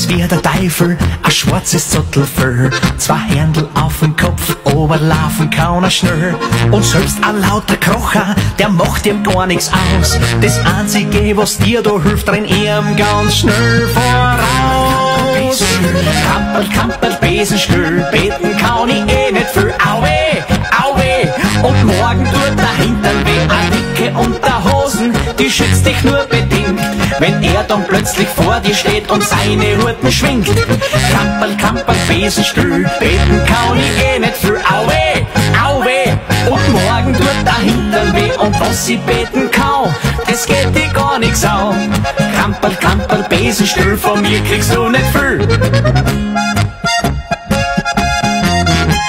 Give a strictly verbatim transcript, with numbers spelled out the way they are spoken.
ist wie der Teufel, ein schwarzes Zottelfell, zwei Händel auf dem Kopf, oberlaufen kann er schnell. Und selbst ein lauter Krocher, der macht ihm gar nichts aus. Das Einzige, was dir da hilft, renn ihm ganz schnell voraus. Kampel, Kampel, Besenstuhl, beten kann ich eh nicht viel. Auwe, auwe, und morgen tut der Hintern weh. Eine dicke Unterhosen, die schützt dich nur bedingt, wenn er dann plötzlich vor dir steht und seine Hurten schwingt. Kampel, Kampel, Besenstuhl, beten kann ich eh nicht viel. Auwe, auwe, und morgen tut der Hintern weh. Und was ich beten kann, das geht dir gar nichts an. Kampel, Kampel, Besenstuhl, von mir kriegst du nicht viel.